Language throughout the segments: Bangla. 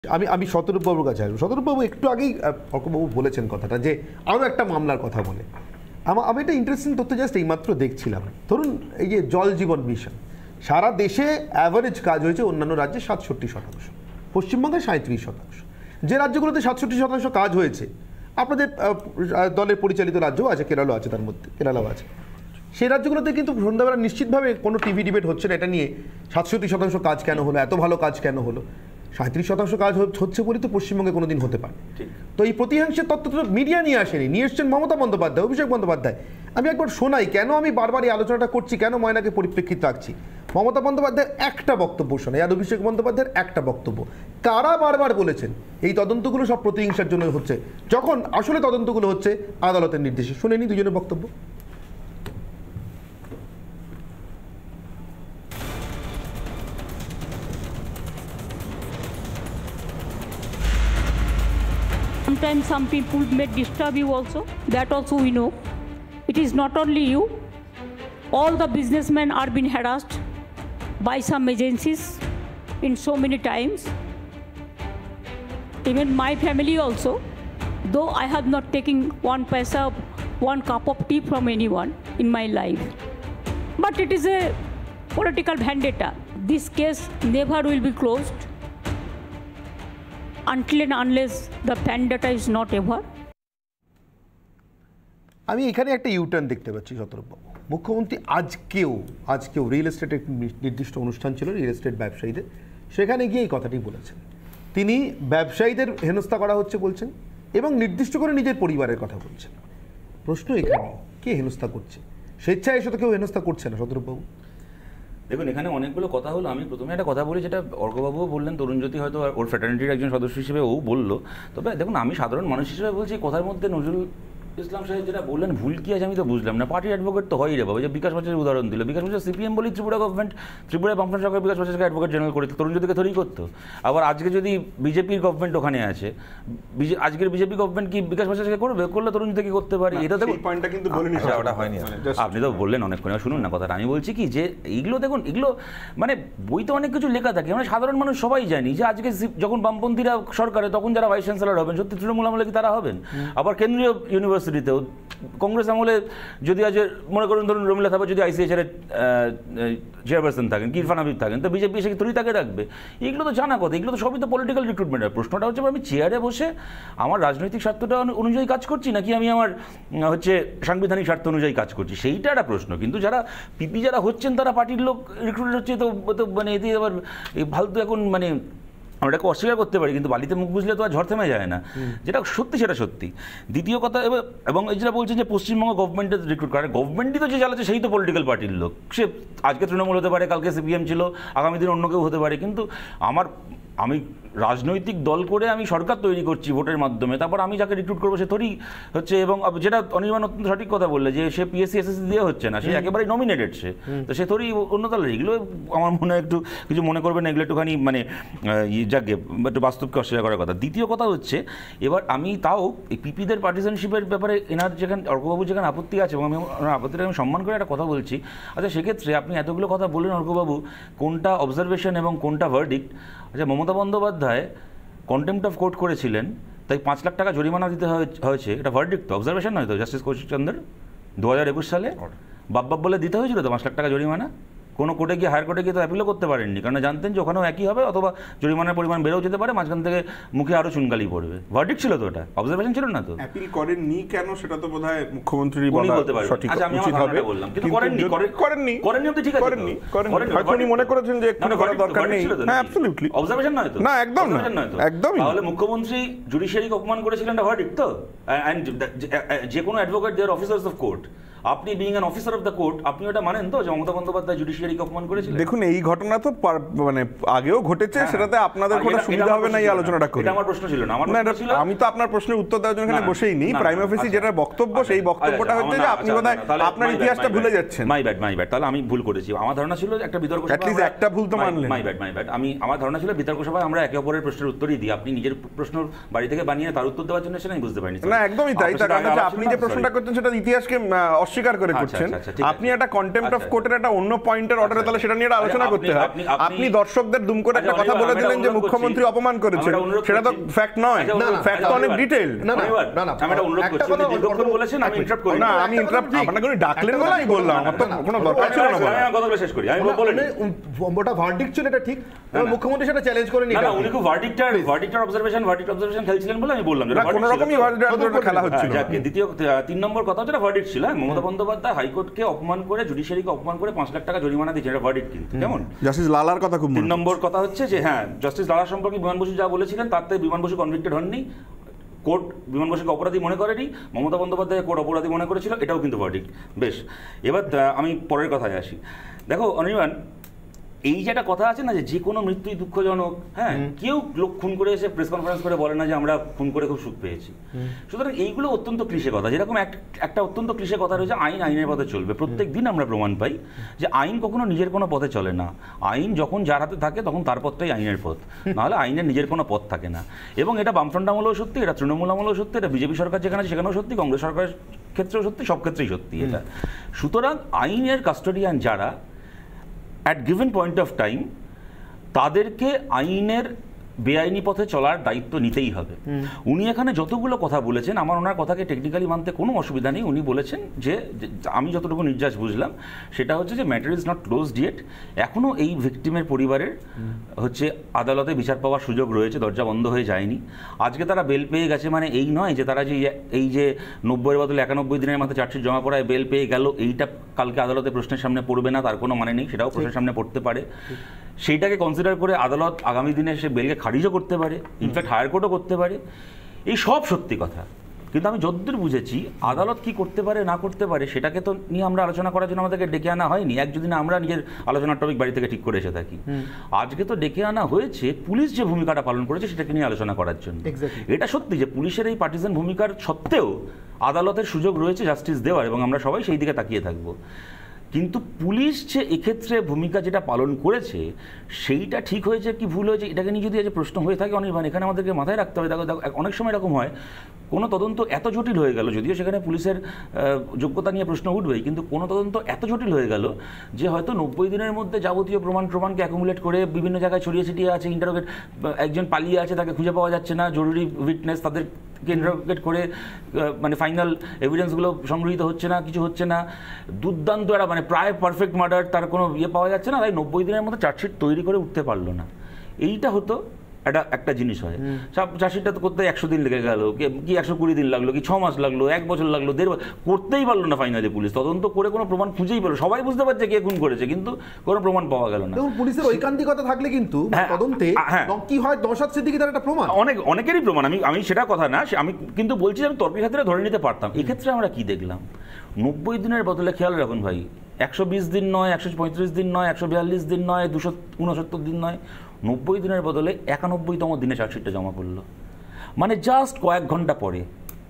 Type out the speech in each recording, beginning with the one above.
আমি আমি শতরূপবাবুর কাছে আসবো। শতরূপবাবু একটু আগেই অর্কবাবু বলেছেন কথাটা যে আরও একটা মামলার কথা বলে। আমি একটা ইন্টারেস্টিং তথ্য জাস্ট এইমাত্র দেখছিলাম। ধরুন এই যে জল জীবন মিশন সারা দেশে অ্যাভারেজ কাজ হয়েছে অন্যান্য রাজ্যে 67%, পশ্চিমবঙ্গে 37%। যে রাজ্যগুলোতে 67% কাজ হয়েছে, আপনাদের দলের পরিচালিত রাজ্যও আছে, কেরালাও আছে, তার মধ্যে কেরালাও আছে, সেই রাজ্যগুলোতে কিন্তু সন্ধ্যাবেলা নিশ্চিতভাবে কোনো টিভি ডিবেট হচ্ছে না এটা নিয়ে 67% কাজ কেন হলো, এত ভালো কাজ কেন হলো। 37% কাজ হচ্ছে বলে তো পশ্চিমবঙ্গে কোনোদিন হতে পারে। তো এই প্রতিহিংসার তত্ত্ব তো মিডিয়া নিয়ে আসেনি, নিয়ে এসছেন মমতা বন্দ্যোপাধ্যায়, অভিষেক বন্দ্যোপাধ্যায়। আমি একবার শোনাই কেন আমি বারবার এই আলোচনাটা করছি, কেন ময়নাকে পরিপ্রেক্ষিত রাখছি। মমতা বন্দ্যোপাধ্যায়ের একটা বক্তব্য শোনাই আর অভিষেক বন্দ্যোপাধ্যায়ের একটা বক্তব্য। তারা বারবার বলেছেন এই তদন্তগুলো সব প্রতিহিংসার জন্য হচ্ছে, যখন আসলে তদন্তগুলো হচ্ছে আদালতের নির্দেশে। শুনেনি দুজনের বক্তব্য। Sometimes some people may disturb you also. That also we know. It is not only you. All the businessmen are being harassed by some agencies in so many times. Even my family also. Though I have not taken one paisa, one cup of tea from anyone in my life. But it is a political vendetta. This case never will be closed until and unless the vendetta is not over. আমি এখানে একটা ইউটার্ন দেখতে পাচ্ছি শতরূপবাবু। মুখ্যমন্ত্রী আজকেও রিয়েল এস্টেটের নির্দিষ্ট অনুষ্ঠান ছিল রিয়েল এস্টেট ব্যবসায়ীদের, সেখানে গিয়ে এই কথাটি বলেছেন। তিনি ব্যবসায়ীদের হেনস্থা করা হচ্ছে বলছেন এবং নির্দিষ্ট করে নিজের পরিবারের কথা বলছেন। প্রশ্ন এখানে, কে হেনস্থা করছে? স্বেচ্ছায় এসে তো কেউ হেনস্থা করছে না শতরূপবাবু। দেখুন, এখানে অনেকগুলো কথা হলো। আমি প্রথমে একটা কথা বলি, যেটা অর্কবাবুও বললেন, তরুণজ্যোতি হয়তো ওর ফ্র্যাটার্নিটির একজন সদস্য হিসেবে ও বললো। তবে দেখুন, আমি সাধারণ মানুষ হিসেবে বলছি, কথার মধ্যে নজরুল ইসলাম সাহেব যেটা বললেন ভুল কি আছে আমি তো বুঝলাম না। পার্টির অ্যাডভোকেট তো হয় রে বাবা, যে বিকাশ বাজারের উদাহরণ দিল। বিকাশ বাজার সিপিএম বলি ত্রিপুরা গভর্নমেন্ট, ত্রিপুরায় বামফ্রন্ট সরকার বিকাশ বাজারকে অ্যাডভোকেট জেনারেল করে তরুণজ্যোতিকে থরি করতো। আবার আজকে যদি বিজেপির গভর্নমেন্ট ওখানে আছে, আজকের বিজেপি গভর্নমেন্ট কি বিকাশ বাজারকে করলে তরুণজ্যোতি কি করতে পারে? এটা দেখুন, পয়েন্টটা কিন্তু বলেনি, ওটা হয়নি। আপনি তো বললেন অনেকক্ষণ, শুনুন না কথাটা। আমি বলছি কি যে এইগুলো দেখুন, এগুলো মানে বইতে অনেক কিছু লেখা থাকে, মানে সাধারণ মানুষ সবাই জানি যে আজকে যখন বামপন্থীরা সরকারে তখন যারা ভাইস চ্যান্সেলর হবেন সত্যি তৃণমূল আমলে কি তারা হবেন? আবার কেন্দ্রীয় ইউনিভার্সিটিতেও কংগ্রেস আমলে যদি আজ মনে করুন ধরুন রমিলা থাপা যদি আইসিএইচআর চেয়ারপারসন থাকেন, কি ইরফান হাবিব থাকেন, তো বিজেপি এসে তৈরি তাকে রাখবে? এগুলো তো জানা কথা, এগুলো তো সবই তো পলিটিক্যাল রিক্রুটমেন্টের। প্রশ্নটা হচ্ছে আমি চেয়ারে বসে আমার রাজনৈতিক স্বার্থটা অনুযায়ী কাজ করছি নাকি আমি আমার সাংবিধানিক স্বার্থ অনুযায়ী কাজ করছি, সেইটা একটা প্রশ্ন। কিন্তু যারা পিপি যারা হচ্ছেন তারা পার্টির লোক রিক্রুটেড হচ্ছে, তো মানে এতে আবার ফালতু এখন মানে আমরা এটাকে অস্বীকার করতে পারি, কিন্তু বালিতে মুখ বুঝলে তো আর ঝড় থেমে যায় না। যেটা সত্যি সেটা সত্যি। দ্বিতীয় কথা, এবং এই যেটা বলছেন যে পশ্চিমবঙ্গ গভর্নমেন্টের রিক্রুট করে, গভর্নমেন্টই তো যে চালাচ্ছে সেই তো পলিটিক্যাল পার্টির লোক। সে আজকে তৃণমূল হতে পারে, কালকে সিপিএম ছিল, আগামী দিন অন্য কেউ হতে পারে। কিন্তু আমি রাজনৈতিক দল করে আমি সরকার তৈরি করছি ভোটের মাধ্যমে, তারপর আমি যাকে রিক্রুট করবো সে থরি হচ্ছে। এবং যেটা অনির্বাণ অত্যন্ত সঠিক কথা বললে যে সে পিএসসি এসএসসি দিয়ে হচ্ছে না, সে একেবারেই নমিনেটেড, সে তো সে থরি অন্য দলের। এগুলো আমার মনে হয় একটু কিছু মনে করবেন না, এগুলো একটুখানি মানে যাকে একটু বাস্তবকে অস্বীকার করার কথা। দ্বিতীয় কথা হচ্ছে, এবার আমি তাও এই পিপিদের পার্টিসানশিপের ব্যাপারে এনার যেখানে অর্কবাবু যেখানে আপত্তি আছে, এবং আমি ওনার আপত্তিটা আমি সম্মান করে একটা কথা বলছি। আচ্ছা, সেক্ষেত্রে আপনি এতগুলো কথা বললেন অর্কবাবু, কোনটা অবজারভেশন এবং কোনটা ভার্ডিক্ট? আচ্ছা, Mamata Bandyopadhyay contempt of court করেছিলেন, তাই 5 লাখ টাকা জরিমানা দিতে হয়েছে, এটা ভার্ডিক্ট তো, অবজারভেশন নয় তো? জাস্টিস কৌশিক চন্দ্র 2021 সালে বাপ বলে দিতে হয়েছিল তো 5 লাখ টাকা জরিমানা। কোনো কোর্টে গিয়ে হায়ার কোর্টে গিয়ে তো অ্যাপিলও করতে পারেননি, কারণ জানতেন যে ওখানেও একই হবে, অথবা জরিমানার পরিমাণ বেড়েও যেতে পারে, মাঝখান থেকে মুখে আরও চুনকালি পড়বে। ভার্ডিক্ট ছিল তো, ওটা অবজারভেশন ছিল না তো? অ্যাপিল করেননি কেন সেটা তো বোধহয় মুখ্যমন্ত্রী বলতে পারেন। আচ্ছা, আমি আমার ধারণাটা বললাম, কিন্তু করেননি তো ঠিক আছে, হয়তো উনি মনে করেছেন যে একটু করার দরকার নেই। হ্যাঁ, অ্যাবসলিউটলি অবজারভেশন নয় তো? না, একদম না, একদমই। তাহলে মুখ্যমন্ত্রী জুডিশিয়ারিকে অপমান করেছিলেন, এটা ভার্ডিক্ট তো? এন্ড যে কোনো advocate their officers of court, আপনি being an officer of the court, আপনি ওটা মানেন তো যে মমতা বন্দ্যোপাধ্যায় জুডিশিয়ারিকে অপমান করেছিলেন? দেখুন, এই ঘটনা তো মানে আগেও ঘটেছে, সেটাতে আপনাদের কোনো সুবিধা হবে না এই আলোচনাটা করে। এটা আমার প্রশ্ন ছিল না, আমি তো আপনার প্রশ্নের উত্তর দেওয়ার জন্য এখানে বসেই নেই। প্রাইম অফিসি যেটা বক্তব্য, সেই বক্তব্যটা হচ্ছে যে আপনি বোধহয় আপনার ইতিহাসটা ভুলে যাচ্ছেন। মাই ব্যাড, তাহলে আমি ভুল করেছি। আমার ধারণা ছিল একটা বিতর্ক সভা, অ্যাটলিস্ট একটা ভুল তো মানলেন। My bad. আমার ধারণা ছিল বিতর্ক সভায় আমরা একে অপরের প্রশ্নের উত্তরই দিই, আপনি নিজের প্রশ্ন বাড়ি থেকে বানিয়ে তার উত্তর দেওয়ার জন্য সেটা আমি বুঝতে পারিনি। না, একদমই তাই। তার কারণ আপনি যে প্রশ্নটা করছেন সেটা ইতিহাসকে অস্বীকার করে করছেন। আপনি একটা কন্টেম্পট অফ কোর্টের একটা অন্য পয়েন্টের অর্ডারে তাহলে সেটা নিয়ে আলোচনা করতে হয়। আপনি দর্শকদের দুম করে একটা কথা বলে দিলেন যে মুখ্যমন্ত্রী অপমান করেছেন, সেটা তো ফ্যাক্ট নয়, ফ্যাক্ট তো অনেক ডিটেইল। না না না আমি এটা অনুরোধ করছি, দীর্ঘক্ষণ বলেছেন, আমি ইন্টারাপ্ট করি না, আমি ইন্টারাপ্ট আপনাকে ডাকলেন বলে আমি বললাম, আমার তো কোনো দরকার ছিল না। আমি কথাগুলো শেষ করি, আমি বলি ওটা ভার্ডিক্ট ছিল, এটা ঠিক, মুখ্যমন্ত্রী সেটা চ্যালেঞ্জ করে নি। না না, উনি খুব ভার্ডিক্টার অবজারভেশন খেলছিলেন বলে আমি বললাম, না কোনো রকমই ভার্ডিক্টার খেলা হচ্ছিল। দ্বিতীয় 3 নম্বর কথা হচ্ছে ভার্ডিক্ট ছিল। মমতা বন্দ্যোপাধ্যায় হাইকোর্টকে অপমান করে, জুডিশিয়ারিকে অপমান করে 5 লাখ টাকা জরিমানা দিয়েছে, এটা ভার্ডিক্ট কিন্তু। কেমন জাস্টিস লালার কথা খুব 3 নম্বর কথা হচ্ছে যে হ্যাঁ, জাস্টিস লালা সম্পর্কে বিমান বসু যা বলেছিলেন তাতে বিমান বসু কনভিক্টেড হননি, কোর্ট বিমান বসুকে অপরাধী মনে করেনি, মমতা বন্দ্যোপাধ্যায় কোর্ট অপরাধী মনে করেছিল, এটাও কিন্তু ভার্ডিক্ট। বেশ, এবার আমি পরের কথায় আসি। দেখো অনির্বাণ, এই যে একটা কথা আছে না যে কোনো মৃত্যুই দুঃখজনক, হ্যাঁ, কেউ লোক খুন করে এসে প্রেস কনফারেন্স করে বলে না যে আমরা খুন করে খুব সুখ পেয়েছি। সুতরাং এইগুলো অত্যন্ত ক্লিশে কথা। যেরকম একটা অত্যন্ত ক্লিশে কথা রয়েছে, আইন আইনের পথে চলবে। প্রত্যেক দিন আমরা প্রমাণ পাই যে আইন কখনো নিজের কোনো পথে চলে না। আইন যখন যার হাতে থাকে তখন তার পথটাই আইনের পথ, নাহলে আইনের নিজের কোনো পথ থাকে না। এবং এটা বামফ্রন্ট আমলেও সত্যি, এটা তৃণমূল আমলেও সত্যি, এটা বিজেপি সরকার যেখানে আছে সেখানেও সত্যি, কংগ্রেস সরকারের ক্ষেত্রেও সত্যি, সব ক্ষেত্রেই সত্যি এটা। সুতরাং আইনের কাস্টোডিয়ান যারা at given point of time, তাদেরকে আইনের বেআইনি পথে চলার দায়িত্ব নিতেই হবে। উনি এখানে যতগুলো কথা বলেছেন, আমার ওনার কথাকে টেকনিক্যালি মানতে কোনো অসুবিধা নেই। উনি বলেছেন যে আমি যতটুকু নির্যাস বুঝলাম সেটা হচ্ছে যে matter is not closed yet, এখনও এই ভিকটিমের পরিবারের হচ্ছে আদালতে বিচার পাওয়ার সুযোগ রয়েছে, দরজা বন্ধ হয়ে যায়নি। আজকে তারা বেল পেয়ে গেছে মানে এই নয় যে তারা যে এই যে 90-এর বদলে 91 দিনের মাথায় চার্জশিট জমা করায় বেল পেয়ে গেল, এইটা কালকে আদালতে প্রশ্নের সামনে পড়বে না তার কোনো মানে নেই, সেটাও প্রশ্নের সামনে পড়তে পারে। সেইটাকে কনসিডার করে আদালত আগামী দিনে সে বেলকে খারিজও করতে পারে, ইনফ্যাক্ট হায়ার কোর্টও করতে পারে। এই সব সত্যি কথা, কিন্তু আমি যতদূর বুঝেছি আদালত কি করতে পারে না করতে পারে সেটাকে তো নিয়ে আমরা আলোচনা করার জন্য আমাদেরকে ডেকে আনা হয়নি। যদি না আমরা নিজের আলোচনার টপিক বাড়ি থেকে ঠিক করে এসে থাকি, আজকে তো ডেকে আনা হয়েছে পুলিশ যে ভূমিকাটা পালন করেছে সেটাকে নিয়ে আলোচনা করার জন্য। এটা সত্যি যে পুলিশের এই পার্টিজান ভূমিকার সত্ত্বেও আদালতের সুযোগ রয়েছে জাস্টিস দেওয়ার, এবং আমরা সবাই সেই দিকে তাকিয়ে থাকবো। কিন্তু পুলিশ যে এক্ষেত্রে ভূমিকা যেটা পালন করেছে সেইটা ঠিক হয়েছে কি ভুল হয়েছে, এটাকে নিয়ে যদি প্রশ্ন হয়ে থাকে অনির্বাণ, এখানে আমাদেরকে মাথায় রাখতে হবে। দেখো অনেক সময় এরকম হয়, কোনো তদন্ত এত জটিল হয়ে গেল, যদিও সেখানে পুলিশের যোগ্যতা নিয়ে প্রশ্ন উঠবেই, কিন্তু কোনো তদন্ত এত জটিল হয়ে গেল যে হয়তো 90 দিনের মধ্যে যাবতীয় প্রমাণকে অ্যাকুমুলেট করে বিভিন্ন জায়গায় ছড়িয়ে ছিটিয়ে আছে, ইন্টারোগেট একজন পালিয়ে আছে তাকে খুঁজে পাওয়া যাচ্ছে না, জরুরি উইটনেস তাদেরকে ইন্টারোগেট করে মানে ফাইনাল এভিডেন্সগুলো সংগৃহীত হচ্ছে না, কিছু হচ্ছে না, দুর্দান্ত একটা মানে প্রায় পারফেক্ট মার্ডার, তার কোনো পাওয়া যাচ্ছে না, তাই 90 দিনের মধ্যে চার্জশিট তৈরি করে উঠতে পারলো না। এইটা হতো একটা জিনিস হয়। চার্জশিটটা করতে 100 দিন লেগে গেল, কি 120 দিন লাগলো, কি 6 মাস লাগলো, 1 বছর লাগলো, 1.5 বছর, করতেই পারলো না ফাইনালি পুলিশ। তদন্ত করে কোনো প্রমাণ খুঁজেই পেল, সবাই বুঝতে পারছে কে খুন করেছে, কিন্তু কোনো প্রমাণ পাওয়া গেল না। পুলিশের ঐকান্তিকতা থাকলে কিন্তু তদন্তে কি হয়, নওশাদ সিদ্দিকী তার একটা প্রমাণ, অনেকেরই প্রমাণ। আমি সেটা কথা না, আমি কিন্তু বলছি আমি তর্কের ক্ষেত্রে ধরে নিতে পারতাম। এক্ষেত্রে আমরা কি দেখলাম, 90 দিনের বদলে খেয়াল রাখুন ভাই, 120 দিন নয়, 135 দিন নয়, 142 দিন নয়, 269 দিন নয়, 90 দিনের বদলে 91তম দিনে চার্জশিটটা জমা পড়লো। মানে জাস্ট কয়েক ঘন্টা পরে,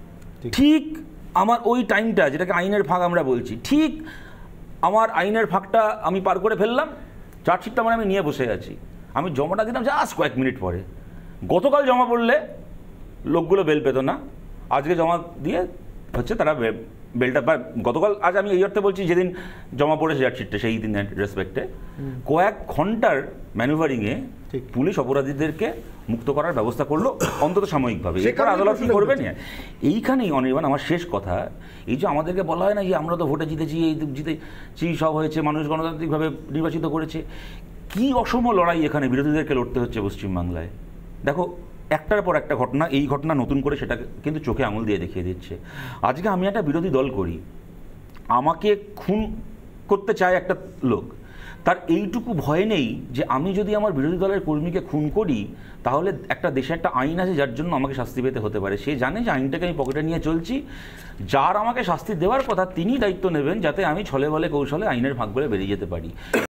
ঠিক আমার ওই টাইমটা যেটাকে আইনের ফাঁক আমরা বলছি, ঠিক আমার আইনের ফাঁকটা আমি পার করে ফেললাম, চার্জশিটটা মানে আমি নিয়ে বসে আছি, আমি জমাটা দিলাম জাস্ট কয়েক মিনিট পরে। গতকাল জমা পড়লে লোকগুলো বেল পেত না, আজকে জমা দিয়ে হচ্ছে তারা বেলটা গতকাল, আজ আমি এই অর্থে বলছি যেদিন জমা পড়েছে চার্জশিটটা সেই দিনের রেসপেক্টে কয়েক ঘন্টার ম্যানুভারিংয়ে পুলিশ অপরাধীদেরকে মুক্ত করার ব্যবস্থা করলো, অন্তত সাময়িকভাবে। এরপর আদালত কি করবে না, এইখানেই অনির্বাণ আমার শেষ কথা। এই যে আমাদেরকে বলা হয় না যে আমরা তো ভোটে জিতেছি, এই জিতেছি, সব হয়েছে, মানুষ গণতান্ত্রিকভাবে নির্বাচিত করেছে, কি অসম লড়াই এখানে বিরোধীদেরকে লড়তে হচ্ছে পশ্চিমবাংলায়। দেখো একটার পর একটা ঘটনা, এই ঘটনা নতুন করে সেটা কিন্তু চোখে আঙুল দিয়ে দেখিয়ে দিচ্ছে। আজকে আমি একটা বিরোধী দল করি, আমাকে খুন করতে চায় একটা লোক, তার এইটুকু ভয় নেই যে আমি যদি আমার বিরোধী দলের কর্মীকে খুন করি তাহলে একটা দেশে একটা আইন আছে যার জন্য আমাকে শাস্তি পেতে হতে পারে। সে জানে যে আইনটাকে আমি পকেটে নিয়ে চলছি, যার আমাকে শাস্তি দেওয়ার কথা তিনি দায়িত্ব নেবেন যাতে আমি ছলে বলে কৌশলে আইনের ফাঁক বলে বেরিয়ে যেতে পারি।